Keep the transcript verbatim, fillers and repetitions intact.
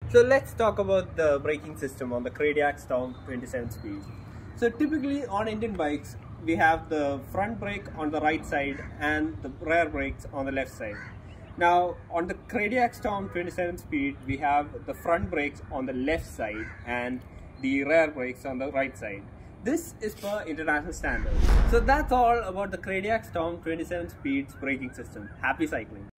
So let's talk about the braking system on the Cradiac Storm twenty-seven speed. So typically on Indian bikes, we have the front brake on the right side and the rear brakes on the left side. Now on the Cradiac Storm twenty-seven speed, we have the front brakes on the left side and the rear brakes on the right side. This is per international standards. So that's all about the Cradiac Storm twenty-seven speed's braking system. Happy cycling!